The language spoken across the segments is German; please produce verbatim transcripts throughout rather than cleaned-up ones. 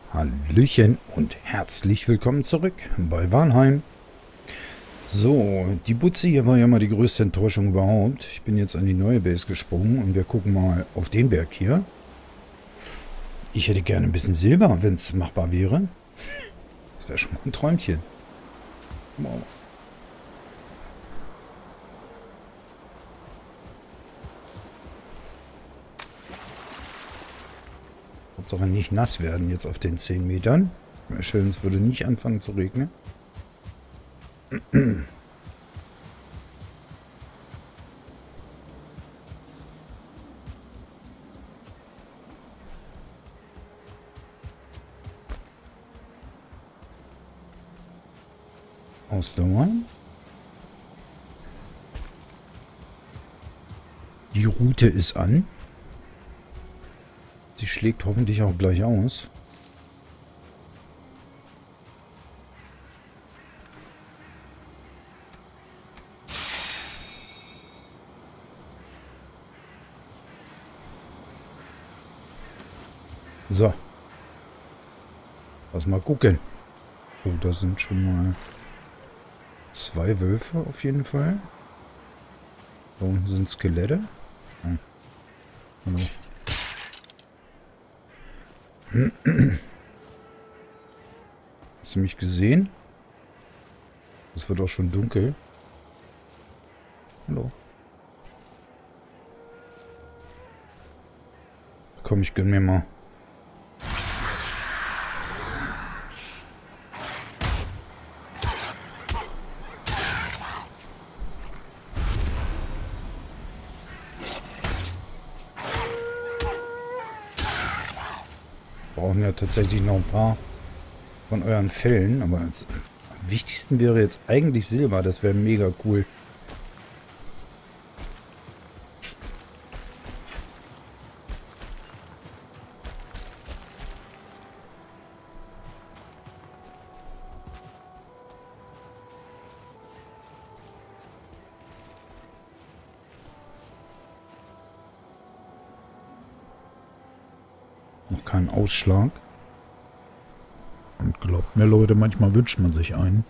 Hallöchen und herzlich willkommen zurück bei Valheim. So, die Butze hier war ja mal die größte Enttäuschung überhaupt. Ich bin jetzt an die neue Base gesprungen und wir gucken mal auf den Berg hier. Ich hätte gerne ein bisschen Silber, wenn es machbar wäre. Das wäre schon mal ein Träumchen. Wow. Hauptsache nicht nass werden jetzt auf den zehn Metern. Wäre schön, es würde nicht anfangen zu regnen. Ausdauer. Die Route ist an. Sie schlägt hoffentlich auch gleich aus. So. Lass mal gucken. Oh, da sind schon mal zwei Wölfe auf jeden Fall. Da unten sind Skelette. Hm. Hallo. Hast du mich gesehen? Es wird auch schon dunkel. Hallo. Komm, ich gönn mir mal. Brauchen ja tatsächlich noch ein paar von euren Fällen, aber als, am wichtigsten wäre jetzt eigentlich Silber, das wäre mega cool. Noch keinen Ausschlag. Und glaubt mir, Leute, manchmal wünscht man sich einen.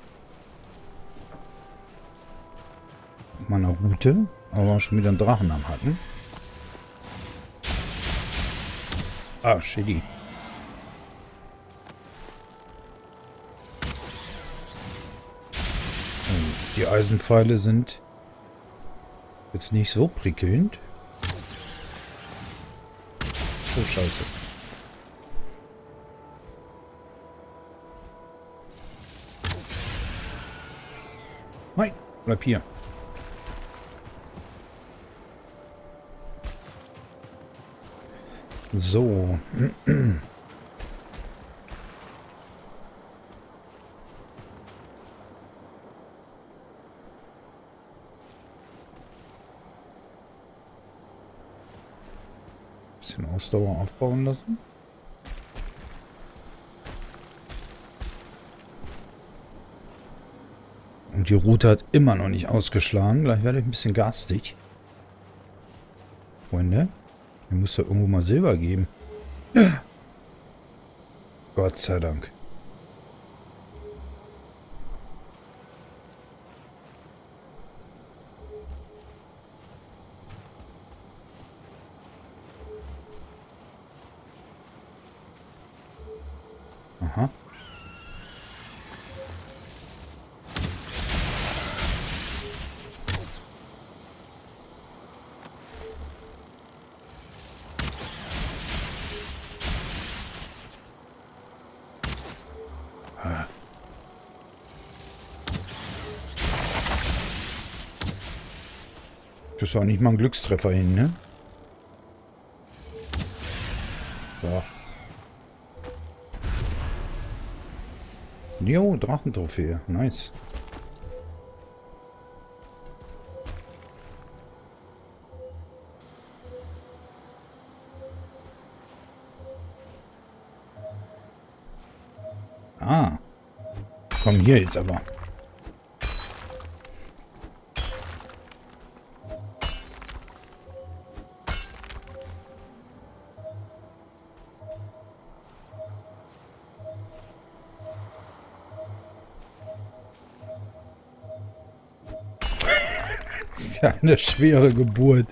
Auf meiner Route, aber schon wieder einen Drachen am Hacken. Ah, shitty. Die Eisenpfeile sind jetzt nicht so prickelnd. Oh, scheiße. Nein, bleib hier. So. Bisschen Ausdauer aufbauen lassen. Und die Route hat immer noch nicht ausgeschlagen. Gleich werde ich ein bisschen garstig. Freunde, mir muss da irgendwo mal Silber geben. Ja. Gott sei Dank. Aha. Das ist auch nicht mal ein Glückstreffer hin, ne? So. Jo, Drachentrophäe. Nice. Ah. Komm hier jetzt aber. ist ja eine schwere Geburt.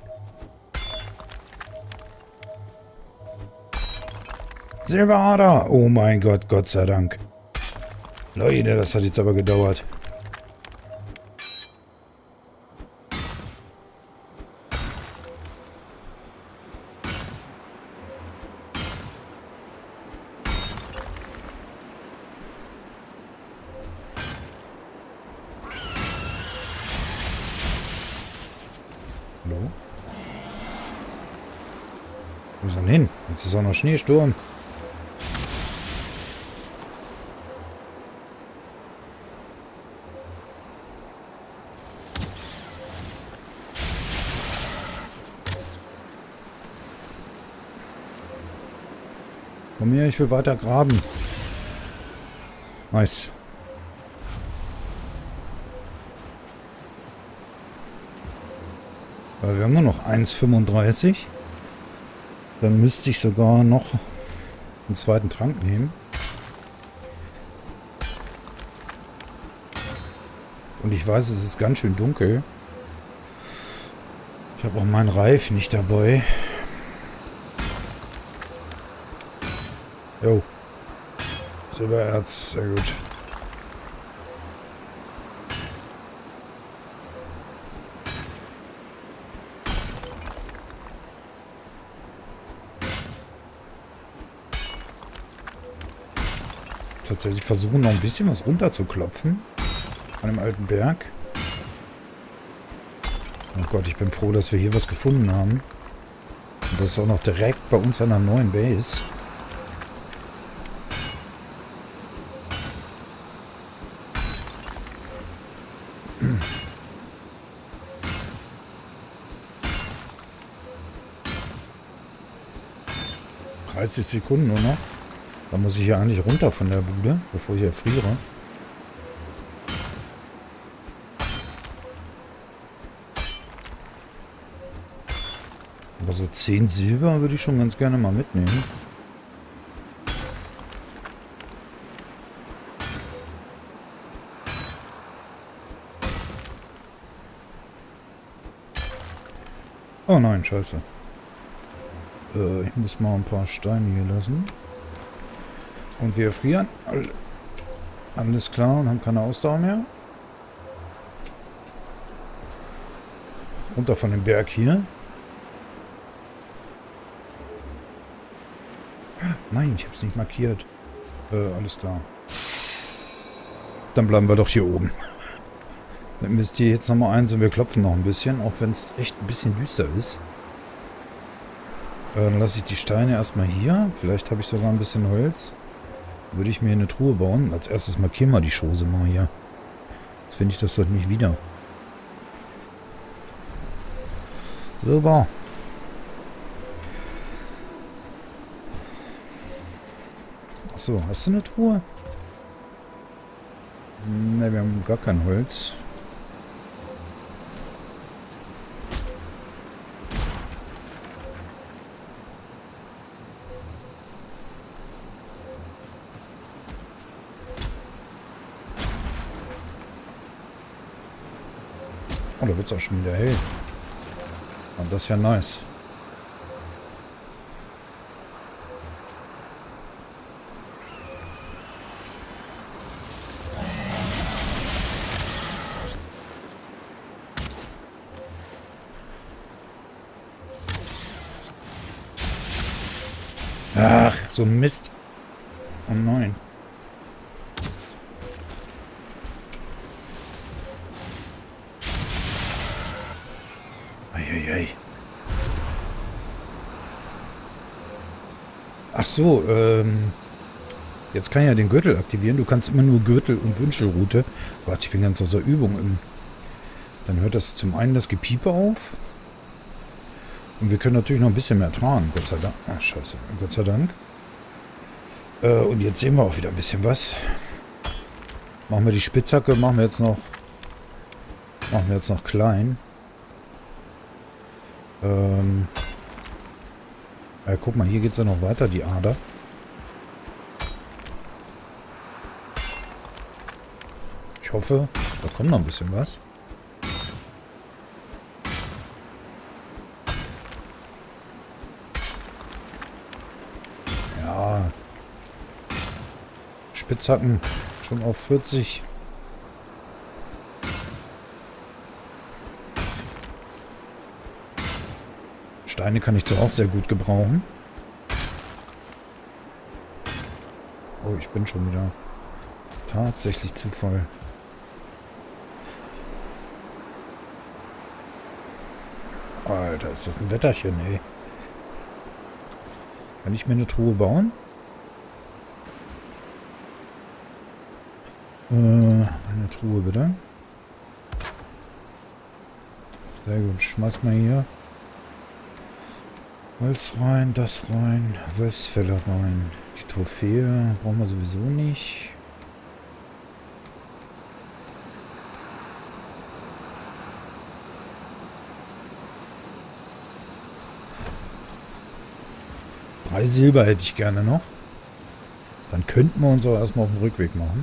Silberader! Oh mein Gott, Gott sei Dank. Leute, das hat jetzt aber gedauert. Hallo? Wo ist er denn hin? Jetzt ist auch noch Schneesturm. Komm her, ich will weiter graben. Nice. Weil wir haben nur noch eins Komma fünfunddreißig. Dann müsste ich sogar noch einen zweiten Trank nehmen. Und ich weiß, es ist ganz schön dunkel. Ich habe auch meinen Reif nicht dabei. Jo. Silbererz, sehr gut. Tatsächlich versuchen noch ein bisschen was runterzuklopfen. An dem alten Berg. Oh Gott, ich bin froh, dass wir hier was gefunden haben. Und das ist auch noch direkt bei uns an der neuen Base. dreißig Sekunden nur noch. Da muss ich ja eigentlich runter von der Bude, bevor ich erfriere. Aber so zehn Silber würde ich schon ganz gerne mal mitnehmen. Oh nein, scheiße. Äh, ich muss mal ein paar Steine hier lassen. Und wir frieren. Alles klar und haben keine Ausdauer mehr. Runter von dem Berg hier. Nein, ich habe es nicht markiert. Äh, alles klar. Dann bleiben wir doch hier oben. Dann investiere ich jetzt nochmal eins und wir klopfen noch ein bisschen, auch wenn es echt ein bisschen düster ist. Äh, dann lasse ich die Steine erstmal hier. Vielleicht habe ich sogar ein bisschen Holz. Würde ich mir eine Truhe bauen. Als erstes markieren wir die Chose mal hier. Jetzt finde ich das doch nicht wieder. Super. Achso, hast du eine Truhe? Ne, wir haben gar kein Holz. Oh, da wird es auch schon wieder hell. Und das ist ja nice. Ach, so ein Mist. Oh nein. Eieiei. Ach so, ähm... jetzt kann ich ja den Gürtel aktivieren. Du kannst immer nur Gürtel und Wünschelroute. Gott, ich bin ganz außer Übung. Im Dann hört das zum einen das Gepiepe auf. Und wir können natürlich noch ein bisschen mehr tragen. Gott sei Dank. Ach, scheiße. Gott sei Dank. Äh, und jetzt sehen wir auch wieder ein bisschen was. Machen wir die Spitzhacke. Machen wir jetzt noch... Machen wir jetzt noch klein. Ähm... Ja, guck mal, hier geht es ja noch weiter, die Ader. Ich hoffe, da kommt noch ein bisschen was. Ja. Spitzhacken. Schon auf vierzig. Steine kann ich zwar auch sehr gut gebrauchen. Oh, ich bin schon wieder tatsächlich zu voll. Alter, ist das ein Wetterchen, ey. Kann ich mir eine Truhe bauen? Äh, eine Truhe bitte. Sehr gut, schmeiß mal hier. Holz rein, das rein, Wolfsfälle rein. Die Trophäe brauchen wir sowieso nicht. Drei Silber hätte ich gerne noch. Dann könnten wir uns auch erstmal auf den Rückweg machen.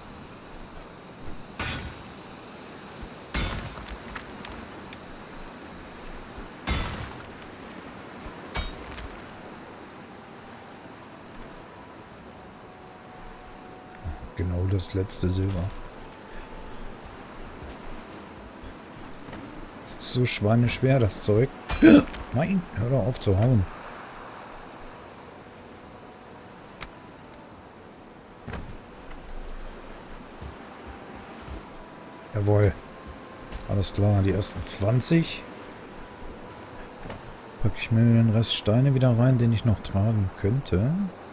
Genau das letzte Silber. Es ist so schweineschwer, das Zeug. Nein, hör doch auf zu hauen. Jawohl. Alles klar, die ersten zwanzig. Packe ich mir den Rest Steine wieder rein, den ich noch tragen könnte.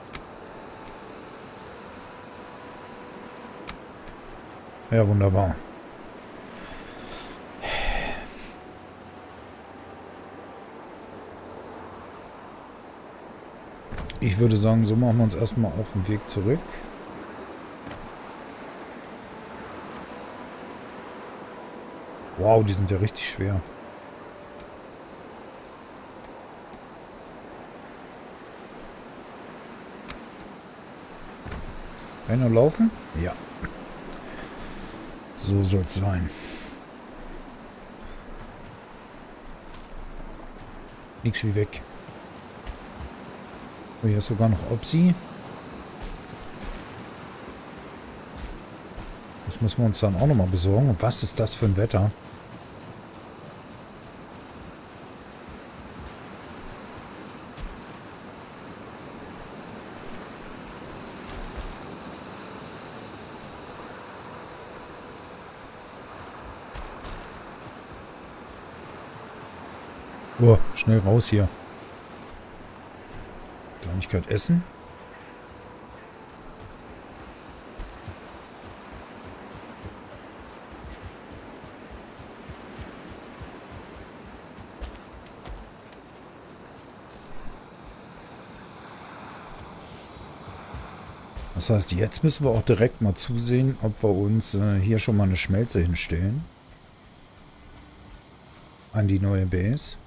Ja, wunderbar. Ich würde sagen, so machen wir uns erstmal auf den Weg zurück. Wow, die sind ja richtig schwer. Kann ich noch laufen? Ja. So soll es sein. Nix wie weg. Oh, hier ist sogar noch Opsi. Das müssen wir uns dann auch nochmal besorgen. Und was ist das für ein Wetter? Oh, schnell raus hier. Kleinigkeit essen. Das heißt, jetzt müssen wir auch direkt mal zusehen, ob wir uns äh, hier schon mal eine Schmelze hinstellen. An die neue Base.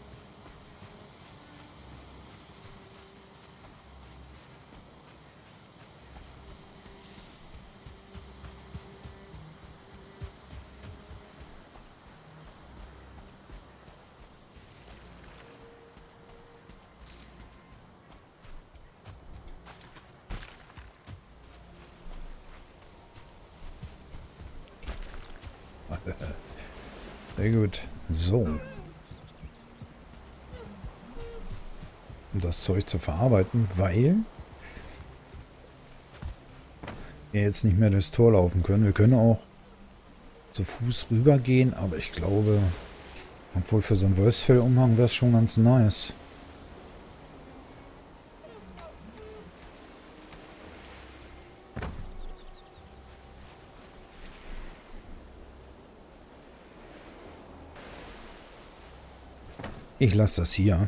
Sehr gut. So. Um das Zeug zu verarbeiten, weil wir jetzt nicht mehr durchs Tor laufen können. Wir können auch zu Fuß rübergehen, aber ich glaube, obwohl für so einen Wolfsfellumhang wäre es schon ganz nice. Ich lasse das hier.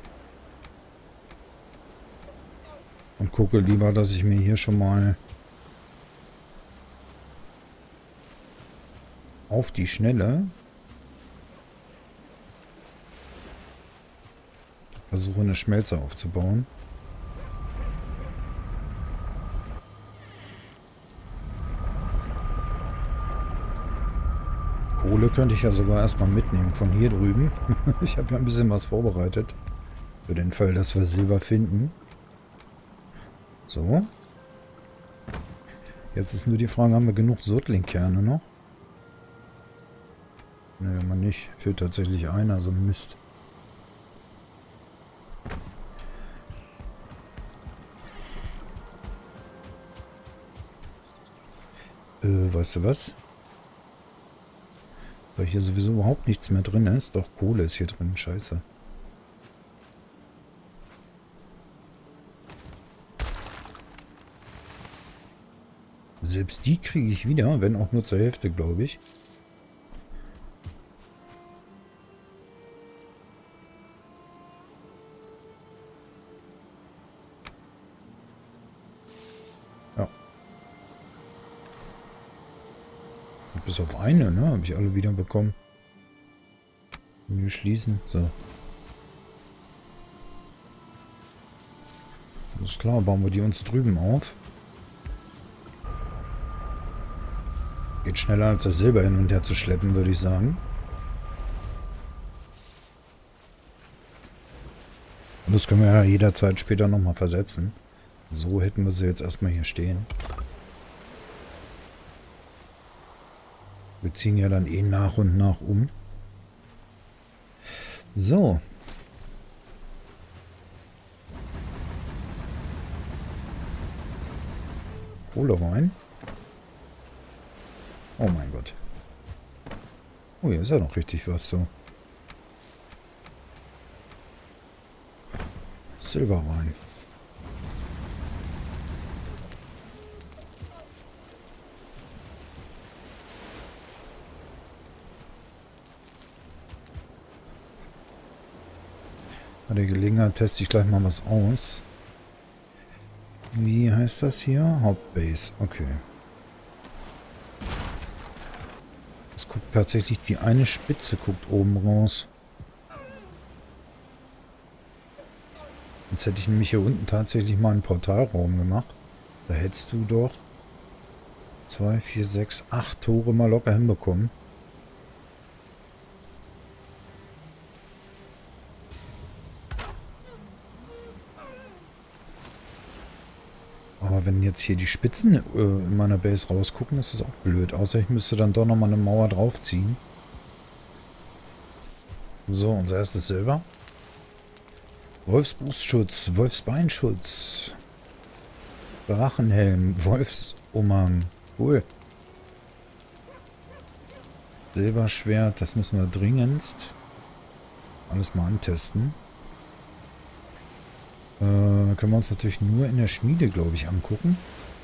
Und gucke lieber, dass ich mir hier schon mal auf die Schnelle versuche, eine Schmelze aufzubauen. Kohle könnte ich ja sogar erstmal mitnehmen von hier drüben. Ich habe ja ein bisschen was vorbereitet. Für den Fall, dass wir Silber finden. So. Jetzt ist nur die Frage, haben wir genug Sodling-Kerne noch? Ne, haben wir nicht. Fehlt tatsächlich einer, so Mist. Äh, weißt du was? Weil hier sowieso überhaupt nichts mehr drin ist. Doch, Kohle ist hier drin. Scheiße. Selbst die kriege ich wieder, wenn auch nur zur Hälfte, glaube ich. Ja. Bis auf eine, ne? Habe ich alle wieder bekommen. Wir schließen. So. Alles klar, bauen wir die uns drüben auf. Geht schneller als das Silber hin und her zu schleppen, würde ich sagen. Und das können wir ja jederzeit später nochmal versetzen. So hätten wir sie jetzt erstmal hier stehen. Wir ziehen ja dann eh nach und nach um. So. Kohle rein. Oh mein Gott. Oh, hier ist ja noch richtig was so. Silber rein. Bei der Gelegenheit teste ich gleich mal was aus. Wie heißt das hier? Hauptbase. Okay. Es guckt tatsächlich, die eine Spitze guckt oben raus. Jetzt hätte ich nämlich hier unten tatsächlich mal einen Portalraum gemacht. Da hättest du doch zwei, vier, sechs, acht Tore mal locker hinbekommen. Aber wenn jetzt hier die Spitzen äh, in meiner Base rausgucken, ist das auch blöd. Außer ich müsste dann doch nochmal eine Mauer draufziehen. So, unser erstes Silber. Wolfsbrustschutz, Wolfsbeinschutz, Drachenhelm, Wolfsumhang. Cool. Silberschwert, das müssen wir dringendst alles mal antesten. Äh, können wir uns natürlich nur in der Schmiede, glaube ich, angucken.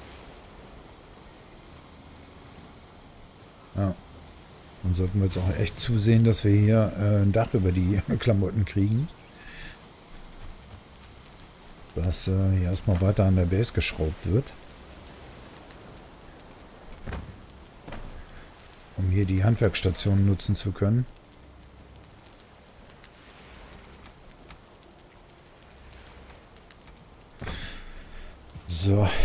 Ja. Dann sollten wir jetzt auch echt zusehen, dass wir hier äh, ein Dach über die Klamotten kriegen. Dass äh, hier erstmal weiter an der Base geschraubt wird. Um hier die Handwerksstation nutzen zu können. So.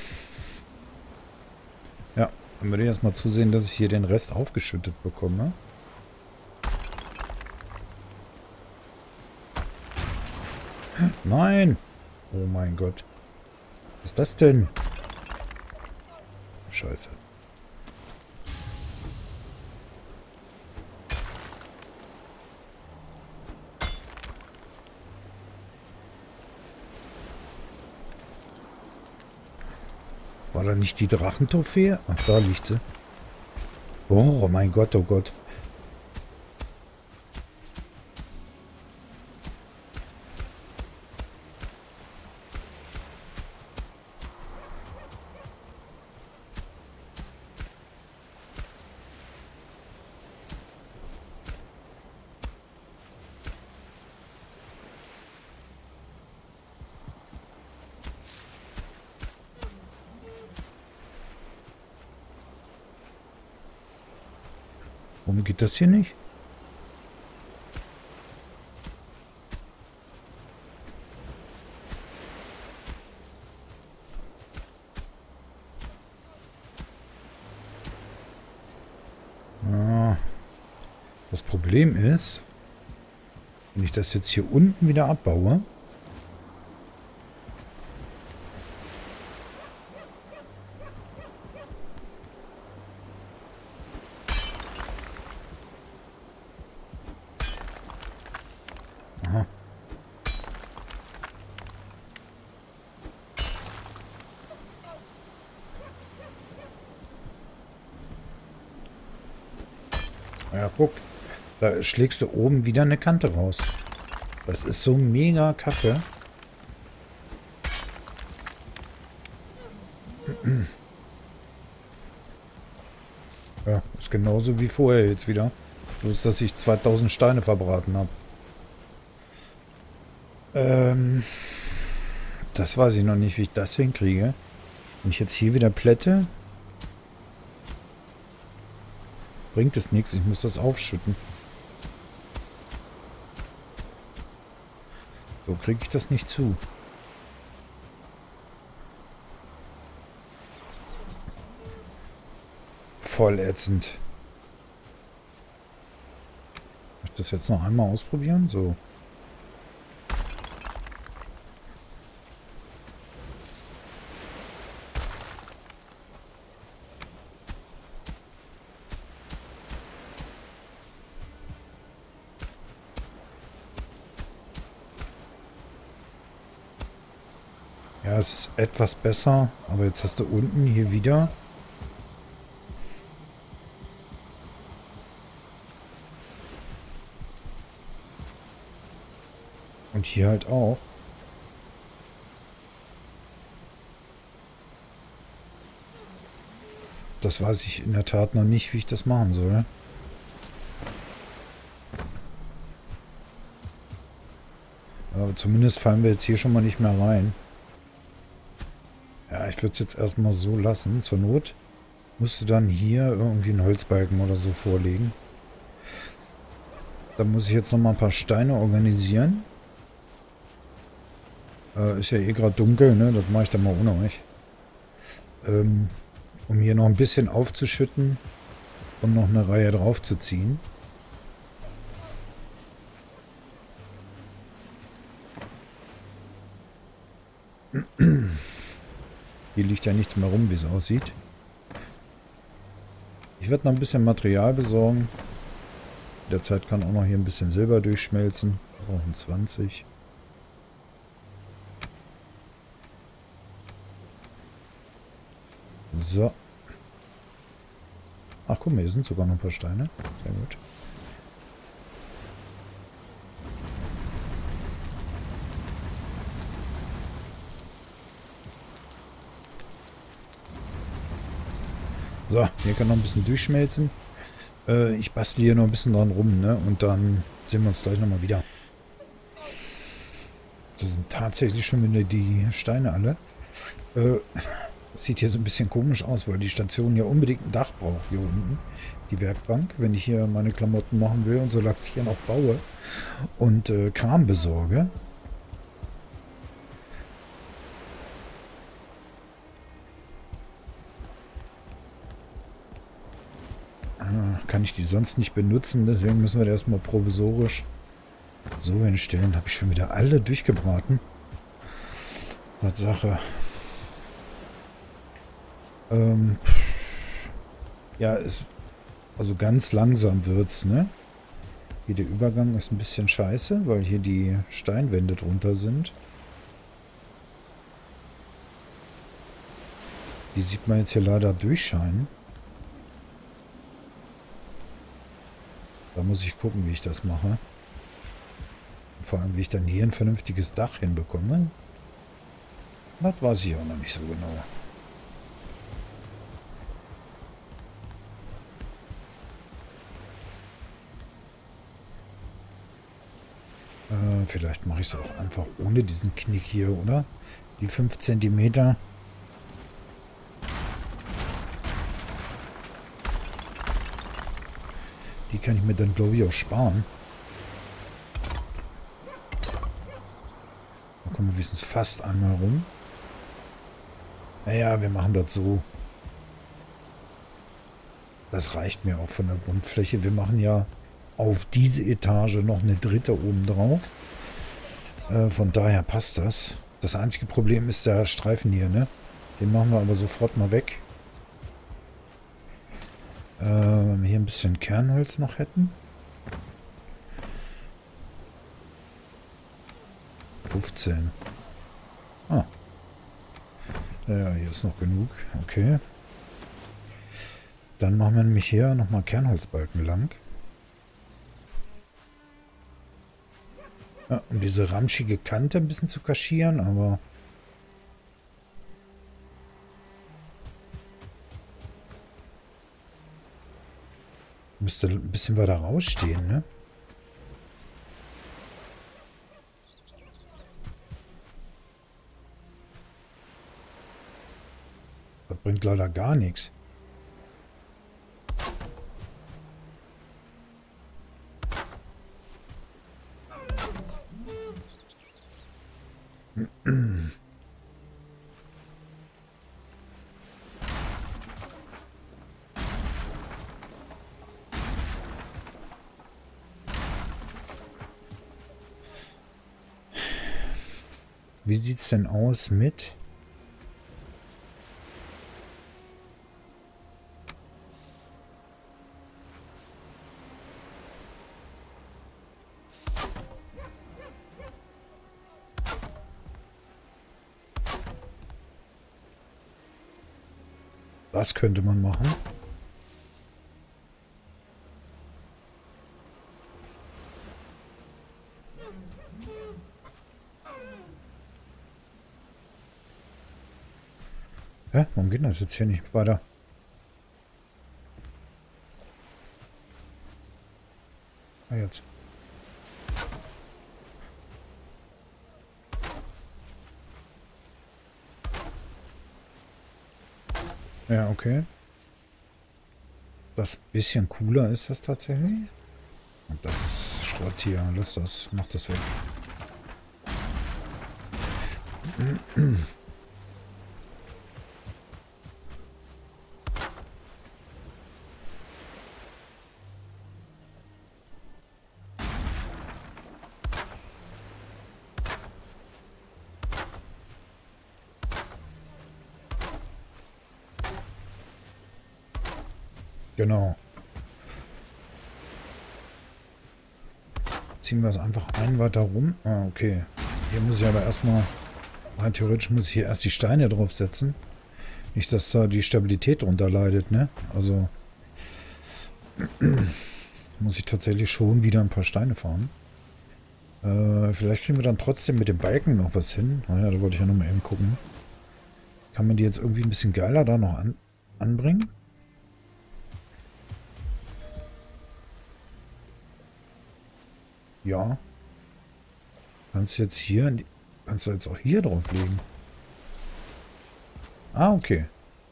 Ja, dann würde ich erstmal zusehen, dass ich hier den Rest aufgeschüttet bekomme. Nein! Oh mein Gott. Was ist das denn? Scheiße. War da nicht die Drachentrophäe? Ach, da liegt sie. Oh mein Gott, oh Gott. Warum geht das hier nicht? Ah, das Problem ist, wenn ich das jetzt hier unten wieder abbaue, Ja, guck. Da schlägst du oben wieder eine Kante raus. Das ist so mega kacke. Ja, ist genauso wie vorher jetzt wieder. Bloß, dass ich zweitausend Steine verbraten habe. Ähm, das weiß ich noch nicht, wie ich das hinkriege. Wenn ich jetzt hier wieder plätte, bringt es nichts. Ich muss das aufschütten. So kriege ich das nicht zu. Voll ätzend. Soll ich das jetzt noch einmal ausprobieren? So. Ja, es ist etwas besser, aber jetzt hast du unten hier wieder und hier halt auch. Das weiß ich in der Tat noch nicht, wie ich das machen soll. Aber zumindest fallen wir jetzt hier schon mal nicht mehr rein. Ja, ich würde es jetzt erstmal so lassen. Zur Not musst du dann hier irgendwie einen Holzbalken oder so vorlegen. Da muss ich jetzt noch mal ein paar Steine organisieren. Äh, ist ja eh gerade dunkel, ne? Das mache ich dann mal ohne euch. Ähm, um hier noch ein bisschen aufzuschütten und noch eine Reihe drauf zu ziehen. Hier liegt ja nichts mehr rum, wie es aussieht. Ich werde noch ein bisschen Material besorgen. In der Zeit kann auch noch hier ein bisschen Silber durchschmelzen. Wir brauchen zwanzig. So. Ach guck mal, hier sind sogar noch ein paar Steine. Sehr gut. So, hier kann noch ein bisschen durchschmelzen. Äh, ich bastel hier noch ein bisschen dran rum, ne? Und dann sehen wir uns gleich nochmal wieder. Das sind tatsächlich schon wieder die Steine alle. Äh, sieht hier so ein bisschen komisch aus, weil die Station ja unbedingt ein Dach braucht hier unten. Die Werkbank, wenn ich hier meine Klamotten machen will und so lange ich hier noch baue und äh, Kram besorge. Kann ich die sonst nicht benutzen, deswegen müssen wir die erstmal provisorisch so hinstellen. Habe ich schon wieder alle durchgebraten. Tatsache. Ähm, ja, es, also ganz langsam wird's, ne? Hier der Übergang ist ein bisschen scheiße, weil hier die Steinwände drunter sind. Die sieht man jetzt hier leider durchscheinen. Da muss ich gucken, wie ich das mache. Vor allem, wie ich dann hier ein vernünftiges Dach hinbekomme. Das weiß ich auch noch nicht so genau. Äh, vielleicht mache ich es auch einfach ohne diesen Knick hier, oder? Die fünf Zentimeter. Die kann ich mir dann, glaube ich, auch sparen. Da kommen wir wenigstens fast einmal rum. Naja, wir machen das so. Das reicht mir auch von der Grundfläche. Wir machen ja auf diese Etage noch eine dritte oben drauf. Äh, von daher passt das. Das einzige Problem ist der Streifen hier, ne? Den machen wir aber sofort mal weg. Äh, wenn wir hier ein bisschen Kernholz noch hätten. fünfzehn. Ah. Ja, hier ist noch genug. Okay. Dann machen wir nämlich hier nochmal Kernholzbalken lang. Ja, um diese ramschige Kante ein bisschen zu kaschieren, aber... Müsste ein bisschen weiter rausstehen, ne? Das bringt leider gar nichts. Wie sieht's denn aus mit... Das könnte man machen. Hä? Warum geht das jetzt hier nicht weiter? Ah, jetzt. Ja, okay. Das bisschen cooler ist das tatsächlich. Und das ist Schrott hier. Lass das. Mach das weg. Genau. Ziehen wir es einfach ein weiter rum. Ah, okay. Hier muss ich aber erstmal... Rein theoretisch muss ich hier erst die Steine draufsetzen. Nicht, dass da die Stabilität drunter leidet, ne? Also... muss ich tatsächlich schon wieder ein paar Steine fahren. Äh, vielleicht kriegen wir dann trotzdem mit dem Balken noch was hin. Naja, da wollte ich ja noch mal eben gucken. Kann man die jetzt irgendwie ein bisschen geiler da noch an anbringen? Ja. Kannst du jetzt hier, kannst du jetzt auch hier drauf legen. Ah, okay.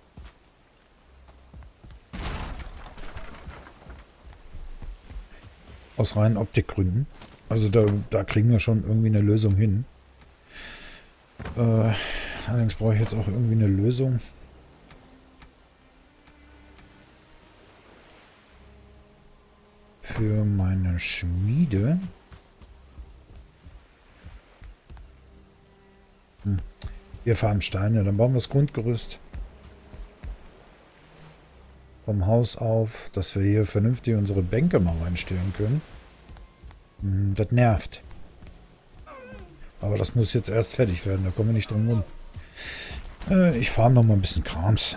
Aus reinen Optikgründen. Also da, da kriegen wir schon irgendwie eine Lösung hin. Äh, allerdings brauche ich jetzt auch irgendwie eine Lösung. Für meine Schmiede. Hm. Wir fahren Steine, dann bauen wir das Grundgerüst vom Haus auf, dass wir hier vernünftig unsere Bänke mal reinstellen können. Hm, das nervt. Aber das muss jetzt erst fertig werden, da kommen wir nicht drum rum. Äh, ich fahre noch mal ein bisschen Krams.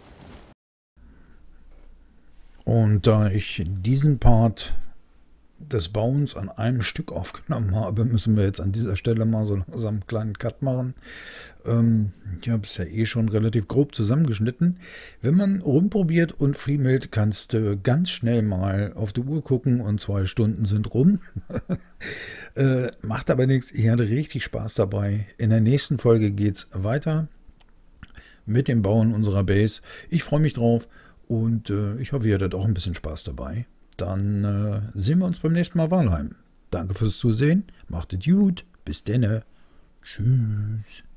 Und da ich diesen Part des Bauens an einem Stück aufgenommen habe, müssen wir jetzt an dieser Stelle mal so langsam einen kleinen Cut machen. Ähm, ich habe es ja eh schon relativ grob zusammengeschnitten. Wenn man rumprobiert und friemelt, kannst du ganz schnell mal auf die Uhr gucken und zwei Stunden sind rum. äh, macht aber nichts, ich hatte richtig Spaß dabei. In der nächsten Folge geht es weiter mit dem Bauen unserer Base. Ich freue mich drauf und äh, ich hoffe, ihr hattet auch ein bisschen Spaß dabei. Dann äh, sehen wir uns beim nächsten Mal Valheim. Danke fürs Zusehen. Macht es gut. Bis denne. Tschüss.